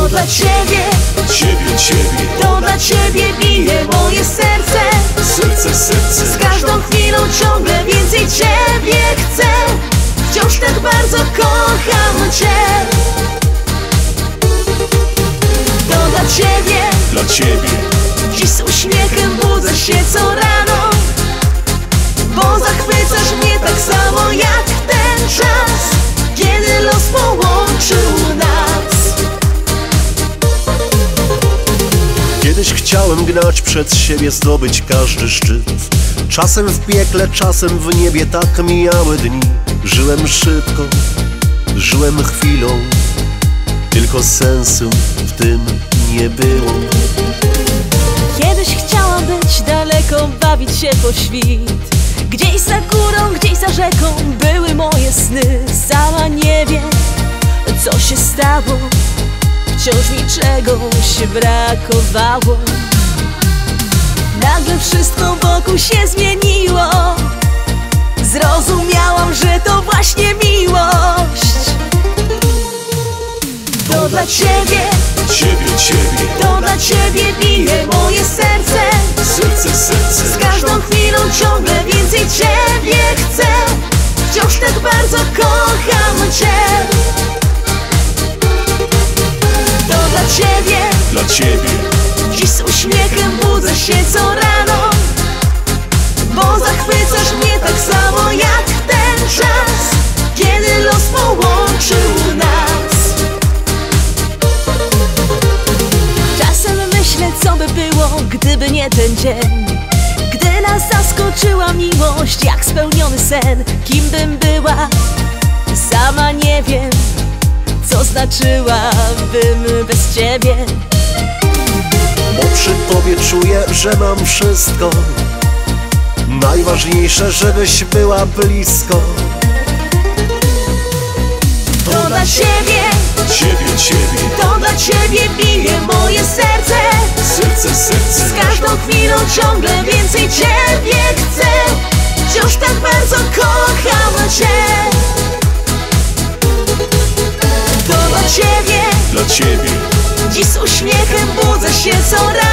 To dla ciebie, to dla ciebie bije moje serce. Z każdą chwilą ciągle więcej ciebie chcę. Wciąż tak bardzo kocham cię. To dla ciebie, dziś z uśmiechem budzę się co rano, bo zachwycasz mnie tak samo jak ten czas, kiedy los połączył nas. Kiedyś chciałem gnać przed siebie, zdobyć każdy szczyt. Czasem w piekle, czasem w niebie, tak mijały dni. Żyłem szybko, żyłem chwilą, tylko sensu w tym nie było. Kiedyś chciałam być daleko, bawić się po świt. Gdzieś za górą, gdzieś za rzeką były moje sny. Sama nie wiem, co się stało, wciąż mi czegoś brakowało. Nagle wszystko wokół się zmieniło. Zrozumiałam, że to właśnie miłość. To dla ciebie, to dla ciebie bije moje serce. Z każdą chwilą ciągle więcej ciebie chcę. Wciąż tak bardzo kocham cię. To dla ciebie, dziś z uśmiechem budzę się co rano, bo zachwycasz mnie tak samo jak ten czas, kiedy los połączył nas. Czasem myślę, co by było, gdyby nie ten dzień, gdy nas zaskoczyła miłość jak spełniony sen. Kim bym była? Sama nie wiem, co znaczyłabym bez ciebie. Bo przy tobie czuję, że mam wszystko. Najważniejsze, żebyś była blisko. To dla ciebie, to dla ciebie bije moje serce. Z każdą chwilą ciągle więcej ciebie chcę. Wciąż tak bardzo kocham cię. To dla ciebie, dziś z uśmiechem budzę się co rano,